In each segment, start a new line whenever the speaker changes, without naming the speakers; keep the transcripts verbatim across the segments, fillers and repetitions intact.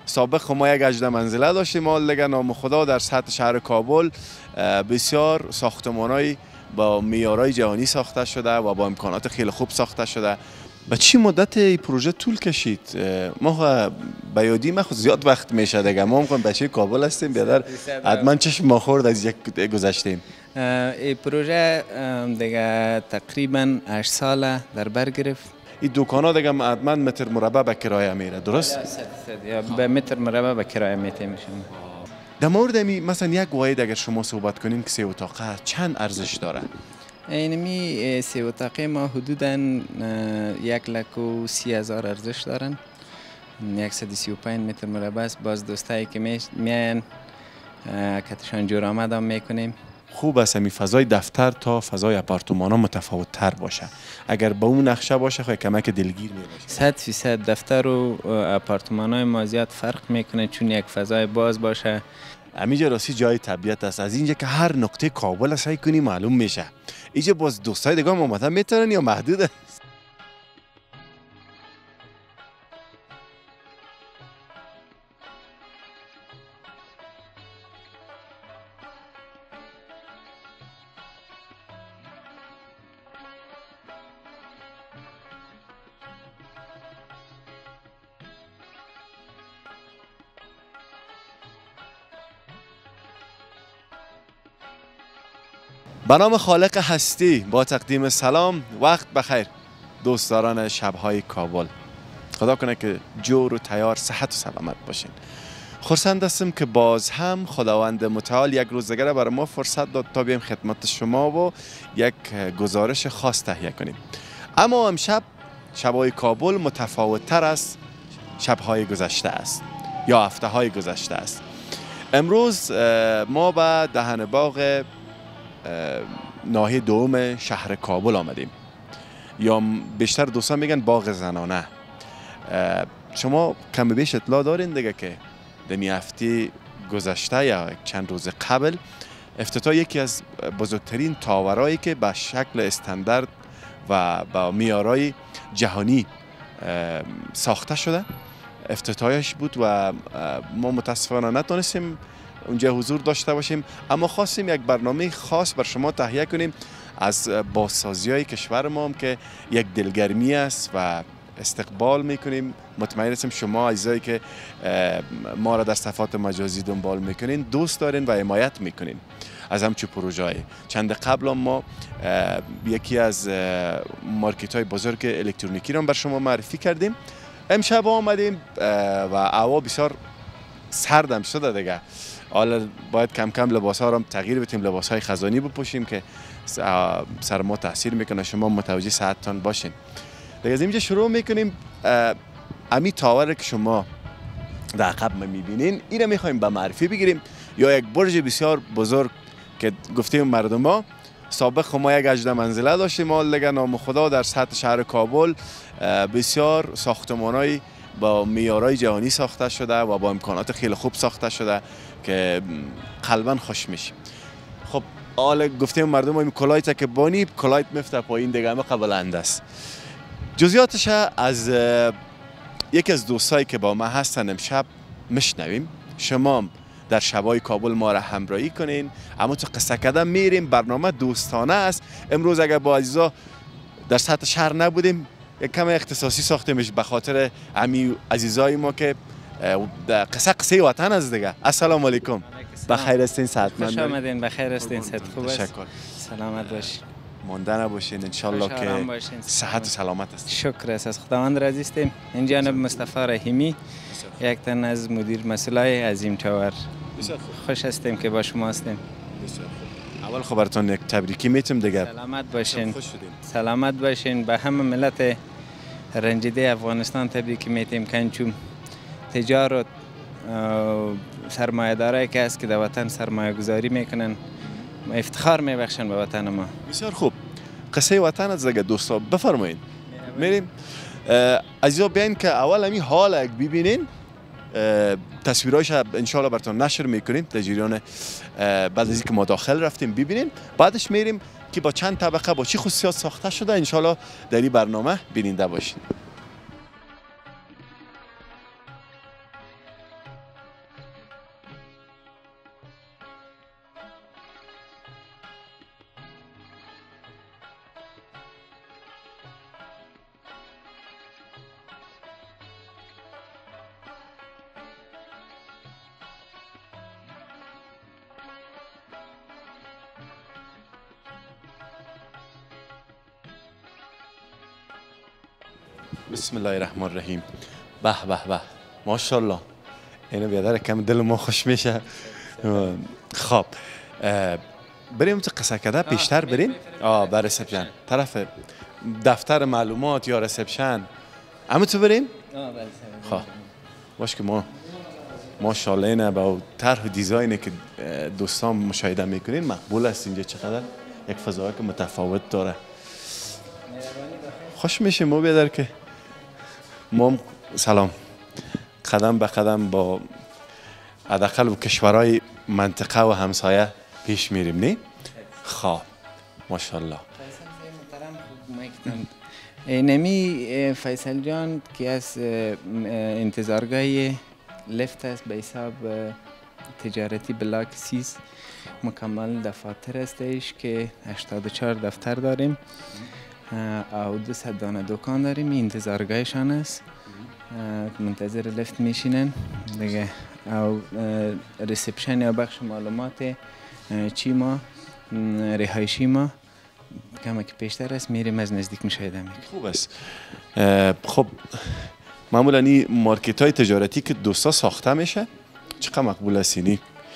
سابق ما یک هجده منزله داشتیم، حال دیگه نام خدا در سطح شهر کابل بسیار ساختمان‌های با معیارهای جهانی ساخته شده و با امکانات خیلی خوب ساخته شده. به چی مدت این پروژه طول کشید؟ ما به یادی ما خود زیاد وقت میشه دیگه، ما هم بچه کابل هستیم، بیادر حتما چشم ما خورد از یک گذشتیم.
این پروژه دیگه تقریبا هشت ساله در بر گرفت.
این دکان ها دیگه حتما متر مربع به کرایه میره، درست؟
به متر مربع به کرایه میته میشن.
در مورد می مثلا یک واحد اگر شما صحبت کنین که سه اتاقه چند ارزش داره؟
اینمی سه اتاقه ما حدوداً یک لک و سی هزار ارزش دارن. صد و سی و پنج متر مربع است. باز دوستایی که میان کتشان جور آمد هم میکنیم.
خوب است می فضای دفتر تا فضای آپارتمان ها متفاوت تر باشه. اگر با اون نقشه باشه خیلی کمک دلگیر می باشه.
صد فیصد دفتر و آپارتمان های ما زیاد فرق میکنه چون یک فضای باز باشه.
همینجا راستی جای طبیعت است. از اینجا که هر نقطه کابل سعی کنی معلوم میشه. اینجا باز دوستای دیگه هم اومدن میتونن یا محدوده؟ به نام خالق هستی با تقدیم سلام، وقت بخیر دوستداران شبهای کابل. خدا کنه که جور و تیار صحت و سلامت باشین. خرسند هستم که باز هم خداوند متعال یک روز دیگر برای ما فرصت داد تا بیایم خدمت شما و یک گزارش خاص تهیه کنیم. اما امشب شبهای کابل متفاوت تر از شبهای گذشته است یا هفته های گذشته است. امروز ما به دهن باغ ناحیه دوم شهر کابل آمدیم، یا بیشتر دوستان میگن باغ زنانه. شما کم بیش اطلاع دارین دیگه که دمی هفته گذشته یا چند روز قبل افتتاح یکی از بزرگترین تاورایی که به شکل استاندارد و با معیارهای جهانی ساخته شده افتتاحش بود و ما متاسفانه نتونستیم اونجا حضور داشته باشیم، اما خواستیم یک برنامه خاص بر شما تهیه کنیم از بازسازی های کشور ما هم که یک دلگرمی است و استقبال میکنیم. مطمئن هستیم شما عزیزایی که ما را در صفحات مجازی دنبال میکنین دوست دارین و حمایت میکنین از همچون پروژه های. چند قبل ما یکی از مارکت های بزرگ الکترونیکی را بر شما معرفی کردیم. امشب آمدیم و هوا بسیار سردم شده دیگه، حالا باید کم کم لباس ها رو تغییر بدیم، لباس های خزانی بپوشیم که سر ما تاثیر میکنه، شما متوجه ساعتتان باشین. دیگه از اینجا شروع میکنیم. امی تاور که شما در عقب میبینین این رو میخوایم به معرفی بگیریم، یا یک برج بسیار بزرگ که گفتیم مردم ما سابق ما یک هجده منزله داشتیم، حال دیگه نام خدا در سطح شهر کابل بسیار ساختمان‌های با معیارهای جهانی ساخته شده و با امکانات خیلی خوب ساخته شده که قلبا خوش میشیم. خب حالا گفتیم مردم این کلایت که بانی کلایت مفته پایین دیگه همه قبلنده است. جزئیاتش از یکی از دوستایی که با ما هستن امشب میشنویم. شما در شبای کابل ما را همراهی کنین. اما تو قصه کردن میریم، برنامه دوستانه است. امروز اگر با عزیزا در سطح شهر نبودیم یک کم اختصاصی ساختیمش به خاطر امی عزیزای ما که قصه قصه وطن است دیگه. السلام علیکم. بخیر هستین؟ صحتمند؟
خوش آمدین. بخیر هستین؟ صحت خوب است؟
تشکر.
سلامت باشین.
مانده نباشین ان شاء الله که صحت و سلامت است.
شکر است از خداوند راضی هستیم. این جانب مصطفی رحیمی یک تن از مدیر مسئولای عظیم تاور. خوش هستیم که با شما هستیم.
اول خبرتون یک تبریکی میتم دیگه.
سلامت باشین. سلامت باشین. به همه ملت رنجیده افغانستان تبریک میتیم که چون تجارت سرمایه‌دارایی که است که در وطن سرمایه گذاری میکنن افتخار میبخشن به وطن ما.
بسیار خوب. قصه وطن از دیگه دوستا بفرمایید. میریم عزیزا بیاین که اول همین حال ببینین، تصویرهایش ان شاء الله براتون نشر میکنیم در جریان بعد از اینکه ما داخل رفتیم ببینین، بعدش میریم که با چند طبقه با چه خصوصیات ساخته شده ان شاء الله در این برنامه بیننده باشین. بسم الله الرحمن الرحیم. به به به ماشاءالله، اینو بیادر کم دل ما خوش میشه. خب بریم تو قصه کده پیشتر بریم. آه بر رسپشن طرف دفتر معلومات یا رسپشن همه تو بریم.
آه بله.
خب باش که ما ماشاءالله اینه با طرح و دیزاینی که دوستان مشاهده میکنین مقبول است. اینجا چقدر یک فضایی که متفاوت داره. خوش میشه ما بیادر که ما سلام قدم به قدم با حداقل و کشورهای منطقه و همسایه پیش میریم نه؟ خب ماشاءالله.
نمی فیصل جان که از انتظارگاه لفت است به حساب تجارتی بلاک سیز مکمل دفاتر استش که هشتاد و چهار دفتر داریم او دو صد دانه دکان داریم. این انتظارگاهشان است، منتظر لفت میشینن دیگه. او ریسپشن یا بخش معلومات چی ما رهایشی ما کمی که پیشتر است میریم از نزدیک مشاهده میکنیم.
خوب است. خب معمولا این مارکت های تجارتی که دوستا ساخته میشه چقدر مقبول است؟ اینی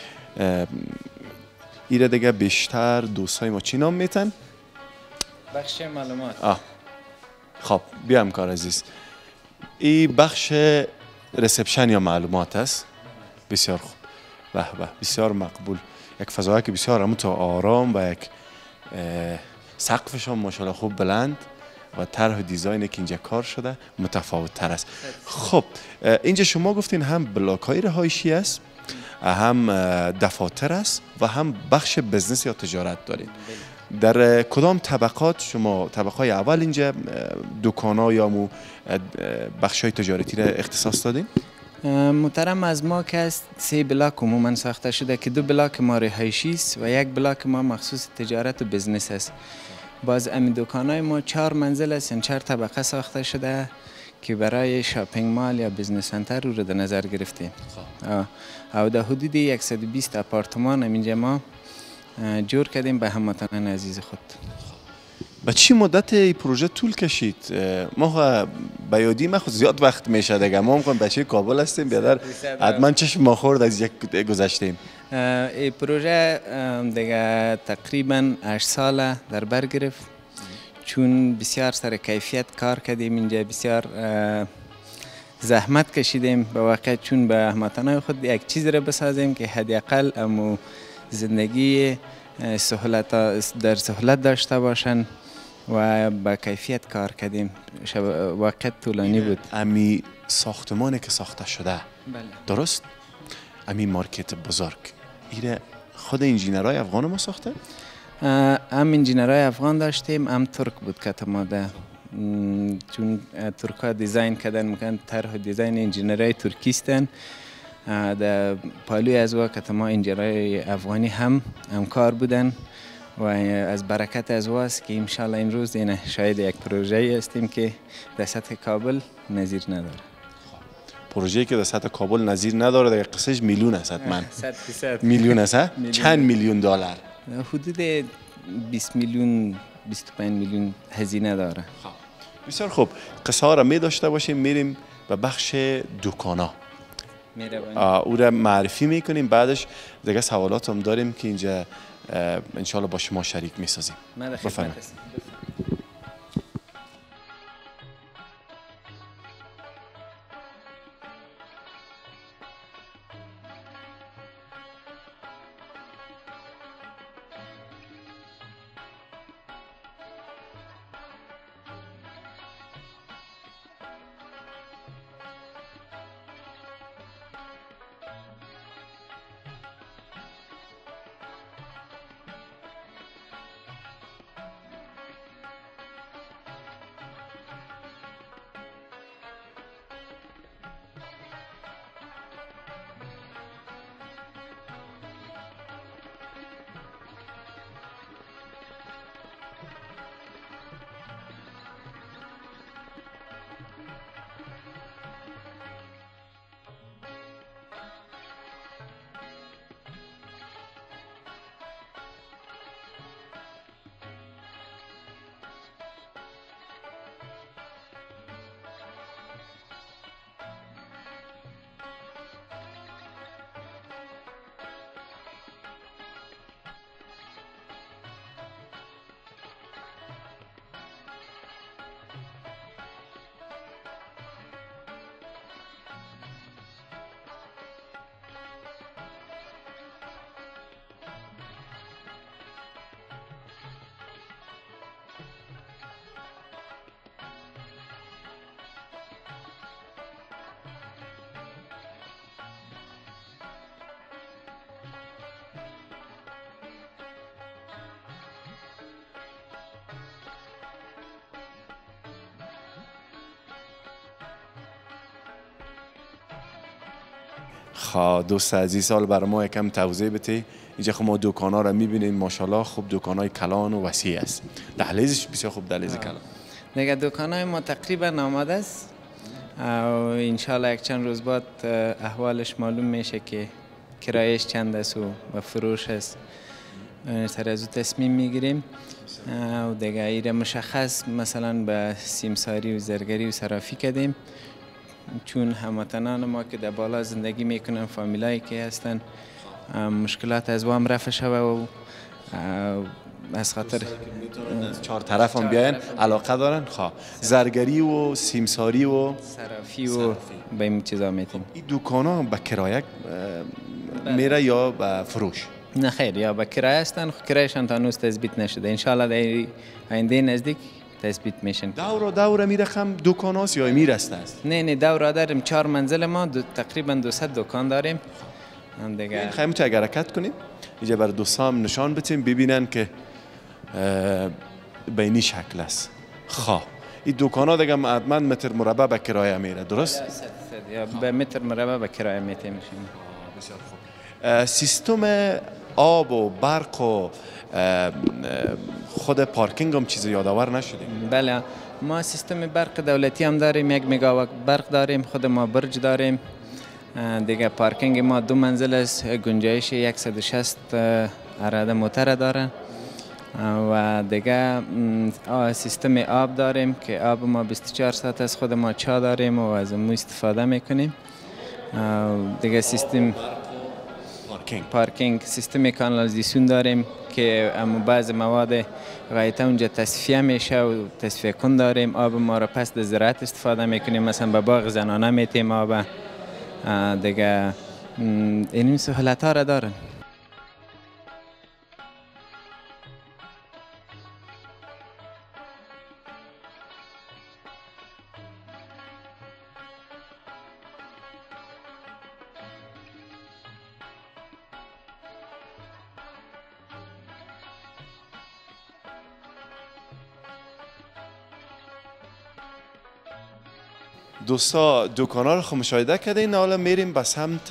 ایره دیگه بیشتر دوستای ما چی نام میتن؟
بخش معلومات.
آه. خب بیام کار عزیز، این بخش رسپشن یا معلومات است. بسیار خوب، به به بسیار مقبول. یک فضایی که بسیار همونطور آرام و یک سقفش هم ماشاءالله خوب بلند و طرح و دیزاینی که اینجا کار شده متفاوت تر است. خب اینجا شما گفتین هم بلاک های رهایشی است، هم دفاتر است و هم بخش بزنس یا تجارت دارید. در کدام طبقات شما طبقه های اول اینجا دکان ها یا مو بخش های تجارتی را اختصاص دادین؟
محترم از ما که است سه بلاک عموما ساخته شده که دو بلاک ما رهایشی است و یک بلاک ما مخصوص تجارت و بزنس است. باز امی دکان های ما چهار منزل است، یعنی چهار طبقه ساخته شده که برای شاپینگ مال یا بزنس سنتر رو در نظر گرفتیم. او در حدود صد و بیست آپارتمان اینجا ما جور کردیم به هموطنان عزیز خود.
با چی مدت این پروژه طول کشید؟ ما به یادی ما خود زیاد وقت میشه دیگه. ما هم بچه کابل هستیم، بیادر حتما چشم ما خورد از یک گذشتیم.
این پروژه دیگه تقریبا هشت ساله در بر گرفت، چون بسیار سر کیفیت کار کردیم اینجا، بسیار زحمت کشیدیم به واقع، چون به هموطنان خود یک چیز را بسازیم که حداقل امو زندگی سهولت در سهولت داشته باشن و با کیفیت کار کردیم. وقت طولانی بود.
امی ساختمانی که ساخته شده
بله.
درست؟ امی مارکت بزرگ ایره خود انجینرهای افغان ما ساخته؟
هم انجینرهای افغان داشتیم، هم ترک بود که تماده، چون ترک ها دیزاین کردن میکنن، طرح دیزاین انجینرهای ترکی هستن. در پالوی از وقت ما انجینرهای افغانی هم همکار بودن و از برکت از واست که انشالله این روز اینه شاید یک پروژه هستیم که در سطح کابل نظیر نداره.
پروژه‌ای که در سطح کابل نظیر نداره در قصهش میلیون است حتما.
صد فیصد
میلیون است. چند میلیون دلار؟
حدود بیست میلیون بیست و پنج میلیون هزینه داره.
بسیار خوب، قصه ها را می داشته باشیم، میریم به بخش دکانا او را معرفی میکنیم، بعدش دیگه سوالات هم داریم که اینجا انشالله با شما شریک میسازیم. بفرمایید. خب دوست عزیز سال برای ما یکم توضیح بده. اینجا خب ما دکان ها رو میبینیم ماشاءالله خوب دکان های کلان و وسیع است. دهلیزش بسیار خوب دهلیز کلان.
دیگه دکان های ما تقریبا آماده است و انشالله یک چند روز بعد احوالش معلوم میشه که کرایش چند است و فروش است. سر از او تصمیم میگیریم و دیگه ایره مشخص مثلا به سیمساری و زرگری و صرافی کردیم، چون هموطنان ما که در بالا زندگی میکنن، فامیلایی که هستن، مشکلات از وام رفع شوه و از خاطر
چهار طرف هم بیاین علاقه دارن. خواه زرگری و سیمساری و
صرافی و به این چیزا میتیم.
این دکان ها به کرایه میره یا به فروش؟
نه خیر، یا به کرایه هستن، کرایشان تا هنوز تثبیت نشده. انشالله در آینده نزدیک تثبیت میشن.
دور دور می رقم دکان هاست یا میرسته است؟
نه نه دور داریم، چهار منزل ما دو تقریبا دویست دکان داریم دیگه.
خیلی تو اگر حرکت کنیم اینجا برای دوستان نشان بدیم ببینن که به این شکل است. خواه این دکان ها دیگه حتما متر مربع به کرایه میره، درست؟
یا به متر مربع به کرایه میته میشیم.
بسیار خوب. سیستم آب و برق و خود پارکینگ هم چیز یادآور نشده؟
بله، ما سیستم برق دولتی هم داریم، یک مگاوات برق داریم، خود ما برج داریم دیگه. پارکینگ ما دو منزل است، گنجایش صد و شصت اراده موتر داره و دیگه سیستم آب داریم که آب ما بیست و چهار ساعت است، خود ما چا داریم و از اون استفاده میکنیم دیگه. سیستم
پارکینگ
پارکینگ سیستم کانالیزاسیون داریم که اما بعض مواد غایطه اونجا تصفیه میشه و تصفیه کن داریم. آب ما را پس در زراعت استفاده میکنیم، مثلا به باغ زنانه میتیم آب دیگه. این سهولت ها را دارن.
دوستا دکان ها رو خب مشاهده کردین، حالا میریم به سمت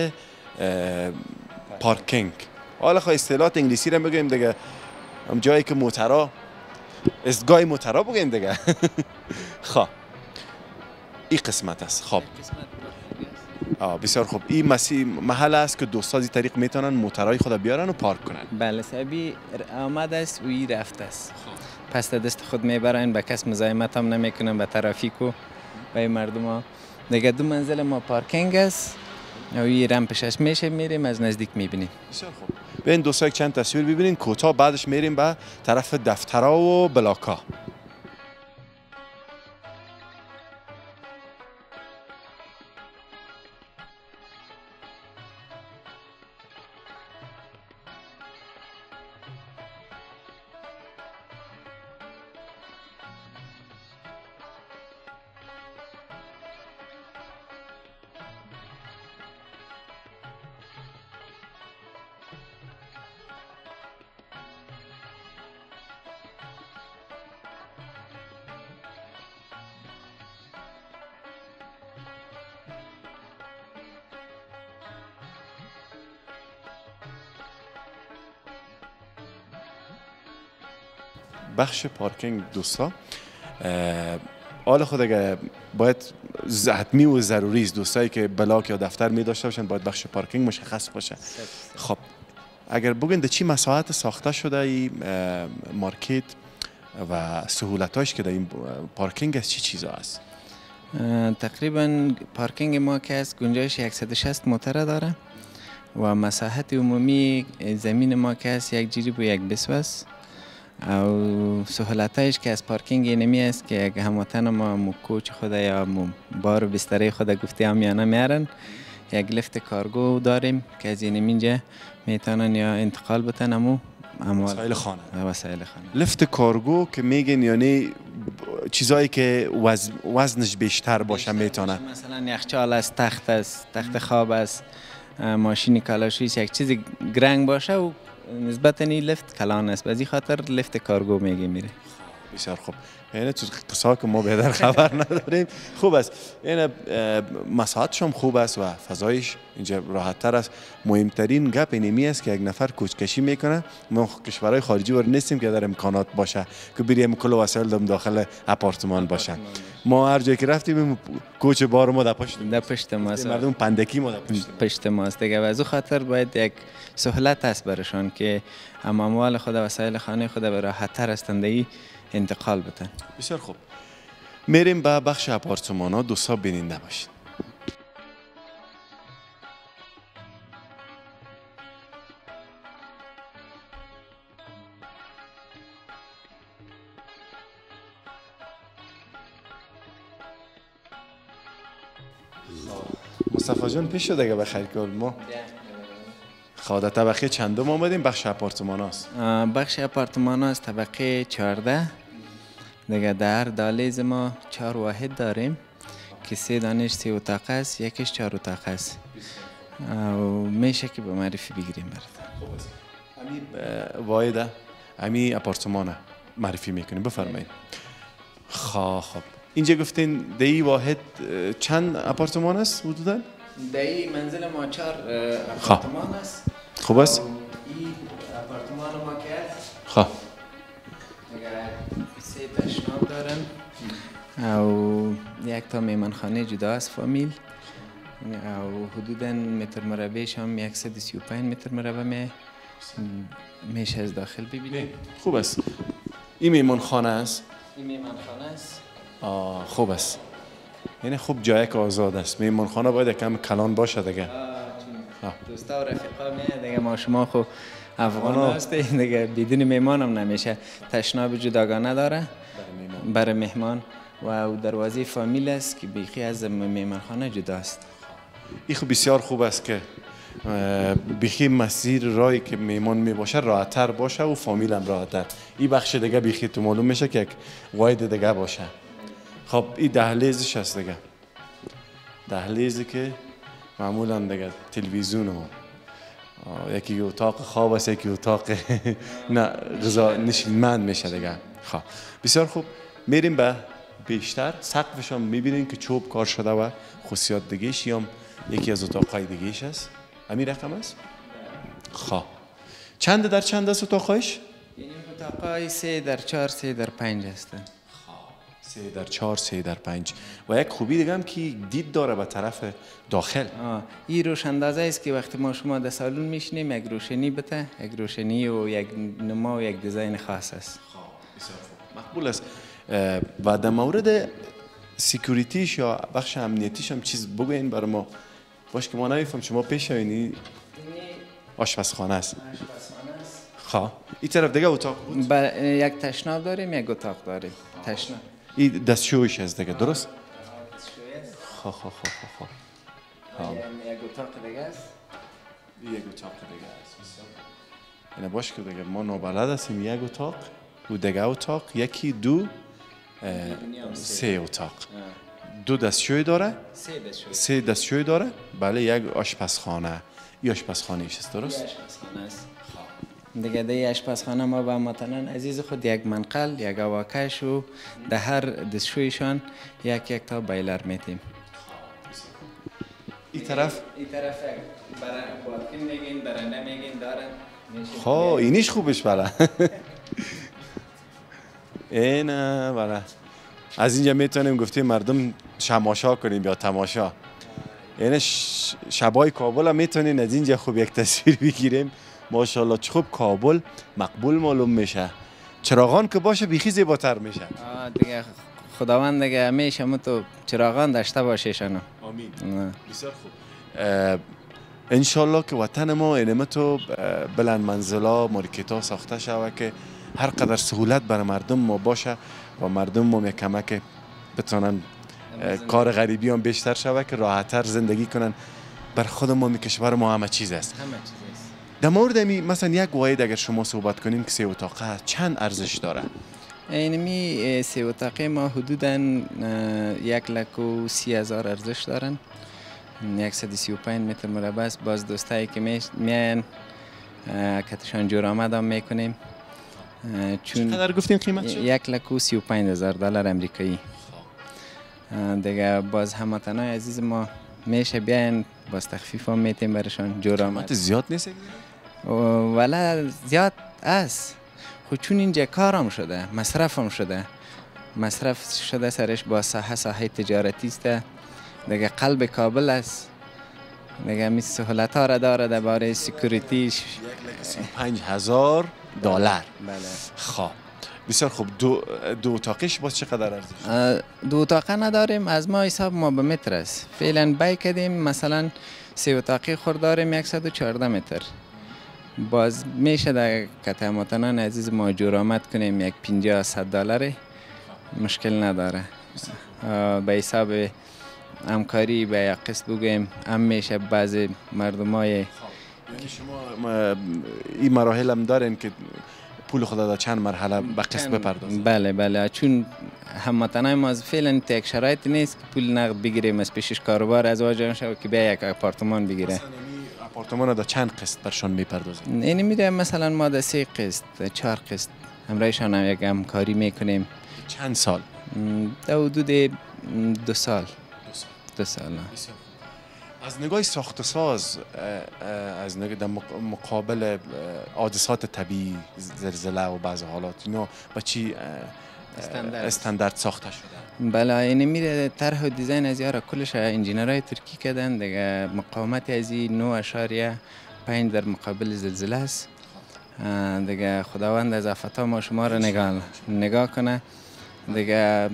پارکینگ. حالا خب اصطلاحات انگلیسی رو بگیم دیگه، هم جایی که موترا استگاه موترا بگیم دیگه. خب این قسمت است. خب آه بسیار خوب. این مسیح محل است که دوستا از طریق میتونن موترهای خود بیارن و پارک کنن.
بله صاحبی آمد است و این رفته است. پس دست خود میبرن، به کس مزاحمت هم نمیکنن، به ترافیک و به مردم ها دیگه. دو منزل ما پارکینگ است و این رمپشش میشه، میریم از نزدیک میبینیم.
بسیار خوب. ببین دوستا یک چند تصویر ببینین کوتاه، بعدش میریم به طرف دفترها و بلاکا. بخش پارکینگ دوستا حال خود اگه باید حتمی و ضروری است دوستایی که بلاک یا دفتر می داشته باشن باید بخش پارکینگ مشخص باشه. خب اگر بگین در چی مساحت ساخته شده این مارکت و سهولتاش که در این پارکینگ از چی چیزا است؟
تقریبا پارکینگ ما که از گنجایش صد و شصت موتر داره و مساحت عمومی زمین ما که از یک جریب و یک بسو است. او سهولتایش که از پارکینگ اینمی است که اگه هموطن ما مو کوچ خود یا مو بار و بستره خود گفته هم یا نمیارن، یک لفت کارگو داریم که از اینمی اینجا میتونن یا انتقال بتن امو
وسایل خانه.
وسایل خانه.
لفت کارگو که میگن یعنی چیزایی که وزن وزنش بیشتر باشه میتونه.
مثلا یخچال است، تخت است، تخت خواب است، ماشین کالاشوی یک چیز گرنگ باشه و نسبتا این لفت کلان است، به این خاطر لفت کارگو میگه میره.
بسیار خوب. یعنی تو قصه که ما بهتر خبر نداریم. خوب است. یعنی مساحتش هم خوب است و فضایش اینجا راحت تر است. مهمترین گپ اینمی است که یک نفر کوچکشی میکنه. ما کشورهای خارجی ور نیستیم که در امکانات باشه که بریم کل وسایل داخل اپارتمان باشه. ما هر جایی که رفتیم کوچ بار ما در پشت
در پشت ماست.
مردم پندکی ما در پشت,
پشت ماست دیگه. و از او خاطر باید یک سهولت است برشان که اموال خود و وسایل خانه خود به راحت تر از تندهی انتقال بتن.
بسیار خوب. میریم به بخش اپارتمان ها. دوستا بیننده باشید. مصطفی جان پیش شده اگه بخیر کار ما خواهد طبقه چندم آمدیم؟ بخش اپارتمان هاست.
بخش اپارتمان هاست طبقه چهارده دیگه. در دهلیز ما چهار واحد داریم که سه دانش سه اتاق است، یکیش چهار اتاق است و میشه که به معرفی بگیریم برات.
امی واحده امی اپارتمانه معرفی میکنیم. بفرمایید. خب خب اینجا گفتین دی واحد چند اپارتمان است حدودا؟
دی منزل ما چهار اپارتمان است.
خوب است.
این اپارتمان ما که
خب
سه تشناب دارن و یک تا میمانخانه جدا است فامیل و حدودا متر مربعش هم صد و سی و پنج متر مربع می میشه از داخل ببینیم.
خوب است. این میمانخانه است.
این میمانخانه است.
آه خوب است. یعنی خوب جایی که آزاد است. میمانخانه باید کم کلان باشه دیگه.
دوستا و رفیقا می دیگه. ما شما خو افغان هستیم دیگه، بدون میمان هم نمیشه. تشناب جداگانه داره برای مهمان و دروازه فامیل است که بیخی از میمانخانه جداست.
این خب بسیار خوب است که بیخی مسیر راهی که میمان می باشه راحت تر باشه و فامیل هم راحت تر. این بخش دیگه بیخی تو معلوم میشه که یک واحد دیگه باشه. خب این دهلیزش هست دیگه. دهلیزی که معمولا دیگه تلویزیون و یکی اتاق خواب است، یکی اتاق نه غذا نشیمن میشه دیگه. خب بسیار خوب. میریم به بیشتر. سقفش هم میبینین که چوب کار شده و خصوصیات دیگهش هم یکی از اتاقهای دیگهش است. همین رقم است. خب چند در چند است اتاقهایش؟
این اتاقهای سه در چهار سه در پنج هستن.
سه در چهار سه در پنج و یک خوبی دیگه هم که دید داره به طرف داخل.
آه. این روشندازه است که وقتی ما شما در سالن میشینیم یک روشنی بته، یک روشنی و یک نما و یک دیزاین خاص است.
بسیار خوب. مقبول است. و در مورد سکیوریتیش یا بخش امنیتیش هم چیز بگوین برای ما. باش که ما نمیفهم شما پیش اینی آشپزخانه است.
آشپزخانه است.
خب این طرف دیگه اتاق بود.
با یک تشناب داریم، یک اتاق داریم. تشناب.
این دستشویش است دیگه، درست؟
دستشویی است.
خب خب خب خب.
یک اتاق دیگه است.
یک اتاق دیگه است. یعنی باش که دیگه ما نابلد هستیم. یک اتاق و دیگه اتاق یکی دو سه اتاق. دو دستشوی داره؟
سه دستشوی.
سه دستشوی داره؟ بله. یک آشپزخانه. این آشپزخانه ایش است، درست؟
آشپزخانه است. دیگه دی آشپزخانه ما با متنان عزیز خود یک منقل، یک اواکش و در هر دستشویشان یک یک تا بایلر میتیم.
این طرف؟
این طرف برای بالکن میگین، برنده میگین دارن.
خب اینیش خوبش بله. اینه بله. از اینجا میتونیم گفتیم مردم شماشا کنیم یا تماشا. یعنی شبای کابل هم میتونین از اینجا خوب یک تصویر بگیریم. ماشاءالله چه خوب کابل مقبول معلوم میشه. چراغان که باشه بیخی زیباتر میشه.
آه دیگه خداوند دیگه همیشه متو چراغان داشته باشه شنو.
آمین. بسیار خوب. انشالله که وطن ما اینمه تو بلند منزلا مارکتا ساخته شود که هر قدر سهولت برای مردم ما باشه و مردم ما کمک بتونن کار غریبی هم بیشتر شود که راحت‌تر زندگی کنن. بر خود ما می کشور ما همه چیز است.
همه چیز است.
در مورد می مثلا یک واحد اگر شما صحبت کنیم که سه اتاقه چند ارزش داره؟
اینمی سه اتاقه ما حدوداً یک لک و سی هزار ارزش دارن. صد و سی و پنج متر مربع است. باز دوستایی که میان کتشان جور آمد هم میکنیم چون
چقدر گفتین قیمت شد؟
یک لک و سی و پنج هزار دلار امریکایی. دیگه باز هموطنای عزیز ما میشه بیاین باز تخفیف هم میتیم برشان جور آمد.
زیاد نیست؟
ولی زیاد است. خود چون اینجا کارم شده، مصرف هم شده. مصرف شده سرش با ساحه ساحه تجارتی است. دیگه قلب کابل است. دیگه می سهولت ها را داره درباره سکیوریتیش.
پنج هزار دلار.
بله.
خب بسیار خوب. دو دو اتاقش باز چقدر ارزش؟
دو اتاقه نداریم. از ما حساب ما به متر است. فعلا بای کردیم مثلا سه اتاقی خورد داریم صد و چهارده متر. باز میشه در قطع متنان عزیز ما جور آمد کنیم یک پنجاه صد دلار مشکل نداره. به حساب همکاری به یک قسط بگویم هم میشه بعضی مردم های
یعنی شما این مراحل هم دارین که پول خدا در چند مرحله به قسط بپردازید؟
بله بله، چون هموطنای ما فعلا یک شرایط نیست که پول نقد بگیریم از پیشش کاروبار از واجه شو که بیا یک آپارتمان بگیره.
مثلا آپارتمان در چند قسط برشان میپردازید؟
اینی میده مثلا ما در سه قسط چهار قسط همراهشان هم یک همکاری میکنیم.
چند سال؟
در حدود دو سال. دو سال.
از نگاه ساخت ساز، از نگاه در مقابل حادثات طبیعی، زلزله و بعض حالات، اینا با چی استاندارد, استاندارد ساخته شده؟
بله، این میره طرح و دیزاین از یارا کلش انجینرهای ترکی کردن. دیگه مقاومت از این نه اشاریه پنج در مقابل زلزله است. دیگه خداوند از آفت‌ها ما شما را نگاه نگاه کنه. دیگه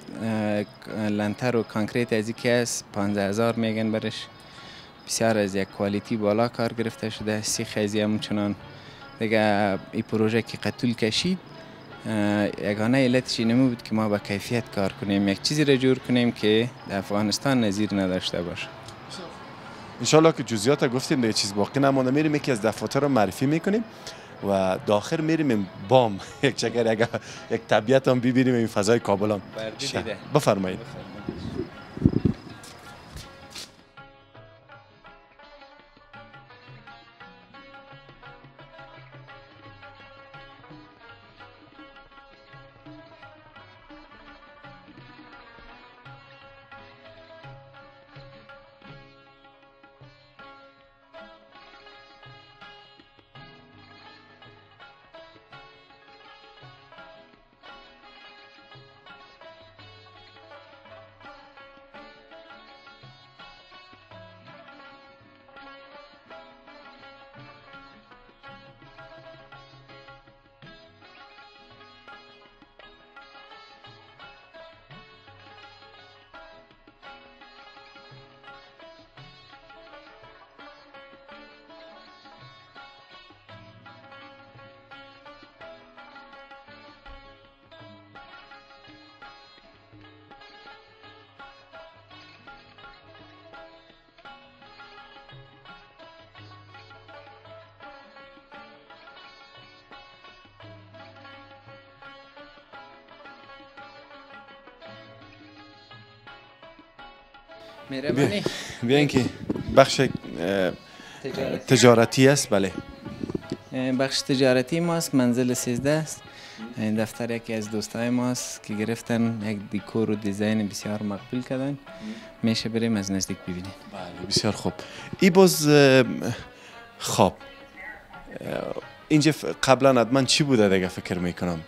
لنتر و کانکریت از یکی است پانزده هزار میگن برش. بسیار از یک کوالیتی بالا کار گرفته شده. سیخ از همچنان. دیگه این پروژه که قطول کشید یگانه علتش اینه بود که ما با کیفیت کار کنیم، یک چیزی را جور کنیم که در افغانستان نظیر نداشته باشه.
انشالله که جزئیات گفتیم، دیگه چیز باقی نمانده. میریم یکی از دفاتر رو معرفی میکنیم و داخل میریم بام یک چکر یک یک طبیعت هم ببینیم، این فضای کابل هم. بفرمایید.
مهربانی.
بیاین که بخش تجارتی است. بله،
بخش تجارتی ماست. منزل سیزده است. این دفتر یکی از دوستای ماست که گرفتن یک دیکور و دیزاین بسیار مقبول کردن. میشه بریم از نزدیک ببینیم.
بله بسیار خوب. این باز خوب اینجا قبلا حتما چی بوده دیگه فکر میکنم؟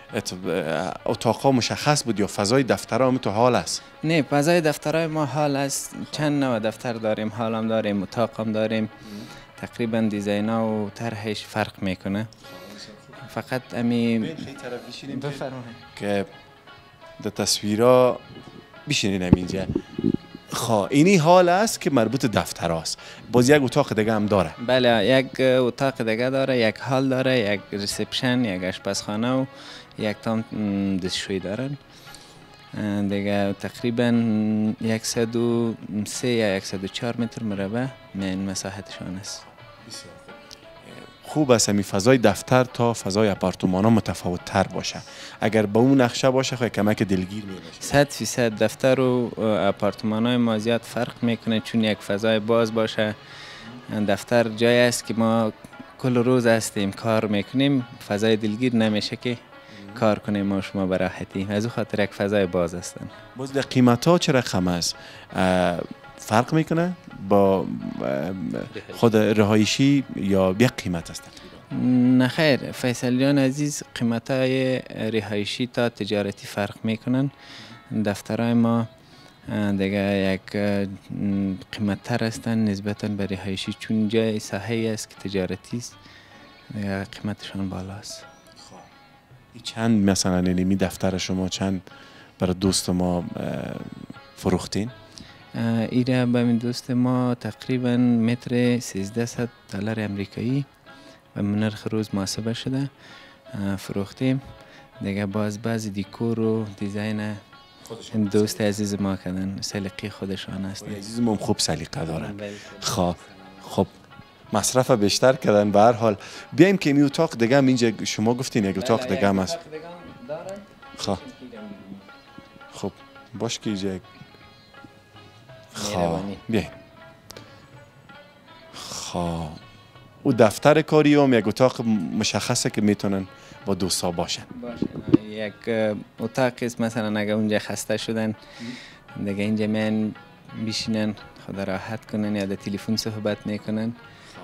اتاقا مشخص بود یا فضای دفترها هم تو حال است؟
نه، فضای دفترهای ما حال است. چند نوع دفتر داریم، حال هم داریم، اتاق هم داریم. تقریبا دیزاین ها و طرحش فرق میکنه. فقط امی
بفرمایید که در تصویرها بشینین اینجا. خب اینی حال است که مربوط دفتر است. باز یک اتاق دیگه هم داره؟
بله، یک اتاق دیگه داره، یک حال داره، یک ریسپشن، یک آشپزخانه و یک تام دستشویی دارن. دیگه تقریبا صد و سه یا صد و چهار متر مربع من مساحتشان است.
خوب است همین فضای دفتر تا فضای آپارتمان ها متفاوت تر باشه. اگر با اون نقشه باشه خیلی کمک دلگیر می باشه.
صد فیصد دفتر و آپارتمان های ما زیاد فرق میکنه، چون یک فضای باز باشه. دفتر جای است که ما کل روز هستیم کار میکنیم، فضای دلگیر نمیشه که کار کنیم ما شما به راحتی. از او خاطر یک فضای باز هستن.
باز در قیمت ها چه رقم است؟ فرق میکنه با خود رهایشی یا یک قیمت است تقریبا؟
نه خیر فیصل جان عزیز، قیمت های رهایشی تا تجارتی فرق میکنن. دفترهای ما دیگه یک قیمت تر هستن نسبتا به رهایشی، چون جای ساحه‌ای است که تجارتی است دیگه قیمتشان بالاست.
چند مثلا اینمی دفتر شما چند برای دوست ما فروختین؟
ایره به من دوست ما تقریبا متر سیزده دلار امریکایی و نرخ روز محاسبه شده فروختیم دیگه. باز بعضی دیکور و دیزاین دوست عزیز ما کردن، سلیقه خودشان است.
عزیز ما خوب سلیقه دارن. خب خب مصرف بیشتر کردن. به هر حال بیایم که می اتاق دیگه هم اینجا شما گفتین یک اتاق دیگه هم است. خب خب باش که اینجا خب بیایم. خب او دفتر کاری هم یک اتاق مشخصه که میتونن با دوستا باشن.
یک اتاق است مثلا اگه اونجا خسته شدن دیگه اینجا میان بیشینن خدا راحت کنن یا در تلفن صحبت میکنن.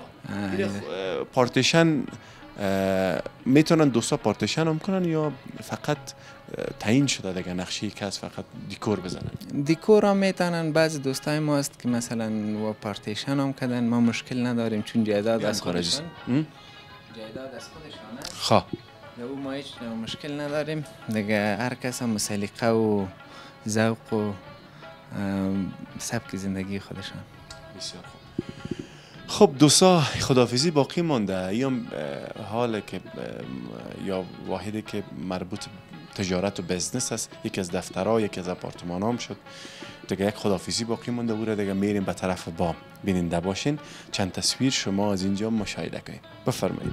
پارتیشن میتونن دوستا پارتیشن هم کنن یا فقط تعیین شده دیگه نقشه کس فقط دیکور بزنن؟
دیکور هم میتونن. بعضی دوستای ما است که مثلا و پارتیشن هم کردن، ما مشکل نداریم چون جایداد از خودشان جایداد از خودشان است.
خب
او ما هیچ مشکل نداریم دیگه. هر کس هم سلیقه و ذوق و سبک زندگی خودشان.
بسیار خوب. خب دوستا خداحافظی باقی مانده. ایام حاله که یا واحدی که مربوط تجارت و بزنس است، یکی از دفترها یکی از آپارتمان هم شد دیگه. یک خداحافظی باقی مانده بوده دیگه. میریم به طرف بام. بیننده باشین چند تصویر شما از اینجا مشاهده کنید. بفرمایید.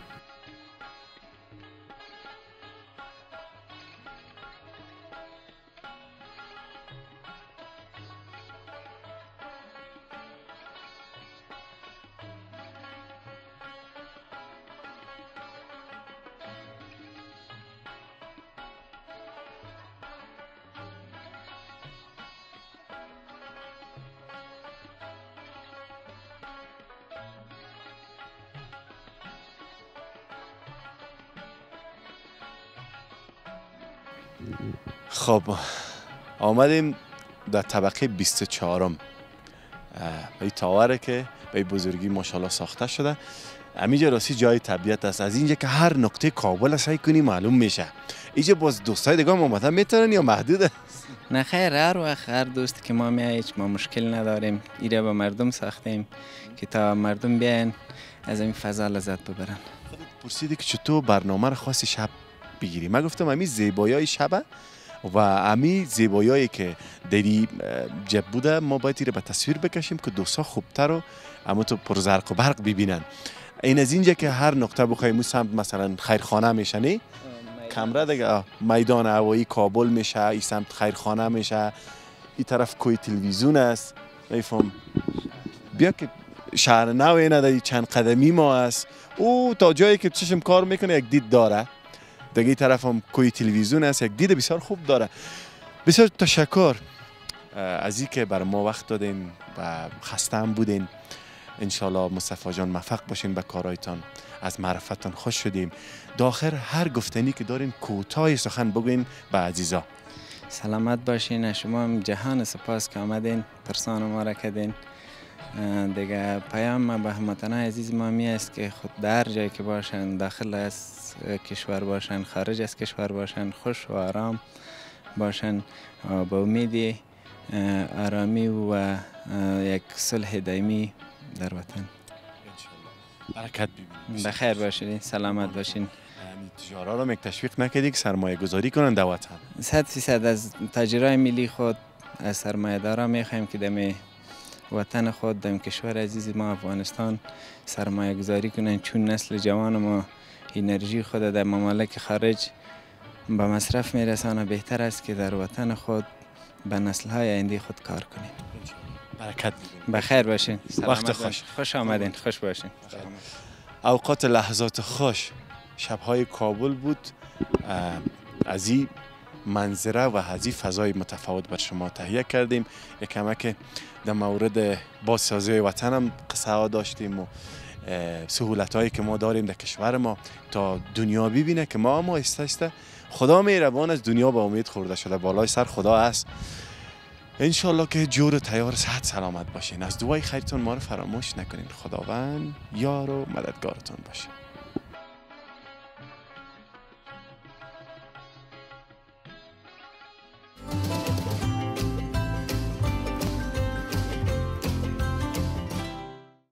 خب آمدیم در طبقه بیست و چهارم. این تاوره که به بزرگی ماشاءالله ساخته شده. همینجا راستی جای طبیعت است. از اینجا که هر نقطه کابل سعی کنی معلوم میشه. اینجا باز دوستای دیگه هم اومدن میتونن یا محدود است؟
نه خیر، هر وقت هر دوست که ما میاییم ما مشکل نداریم. ایره به مردم ساختیم که تا مردم بیاین از این فضا لذت ببرن.
خودت پرسیدی که چطور برنامه رو خواستی شب بگیری. من گفتم همین زیبایی‌های شبه و همین زیبایی‌هایی که دری جب بوده ما باید ایره به تصویر بکشیم که دوستا خوبتر و اما تو پرزرق و برق ببینن. این از اینجا که هر نقطه بخوایم سمت مثلا خیرخانه میشه نه کمره دیگه، میدان هوایی کابل میشه، این سمت خیرخانه میشه، این طرف کوی تلویزیون است. میفهم بیا که شهر نو اینه چند قدمی ما است. او تا جایی که چشم کار میکنه یک دید داره. دیگه این طرف هم کوی تلویزیون است، یک دید بسیار خوب داره. بسیار تشکر از این که بر ما وقت دادین و خسته هم بودین. انشالله مصطفی جان موفق باشین به کارایتان. از معرفتان خوش شدیم. داخل هر گفتنی که دارین کوتاه سخن بگوین به عزیزا.
سلامت باشین. شما هم جهان سپاس که آمدین پرسان ما را کردین. دیگه پیام ما به هموطنان عزیز ما می است که خود در جایی که باشن، داخل از کشور باشن، خارج از کشور باشن، خوش و آرام باشن با امید آرامی و یک صلح دائمی در وطن.
برکت ببینید.
بخیر باشین، سلامت باشین.
تجارا رو یک تشویق نکردی که سرمایه گذاری کنن در وطن؟
صد فیصد از تاجرای ملی خود، از سرمایه دارا میخوایم که دم وطن خود، دم کشور عزیز ما افغانستان سرمایه گذاری کنن، چون نسل جوان ما انرژی خود در ممالک خارج به مصرف میرسانه. بهتر است که در وطن خود به نسل های آینده خود کار کنیم.
برکت
بخیر باشین.
وقت خوش.
خوش آمدین. خوش باشین.
اوقات لحظات خوش شبهای کابل بود. از این منظره و از این فضای متفاوت بر شما تهیه کردیم. یک کمک در مورد بازسازی وطن هم قصه ها داشتیم و سهولت هایی که ما داریم در کشور ما تا دنیا ببینه که ما ما ایسته خدا مهربان از دنیا به امید خورده شده، بالای سر خدا است. انشالله که جور و تیار صحت سلامت باشین. از دعای خیرتون ما رو فراموش نکنین. خداوند یار و مددگارتون باشه.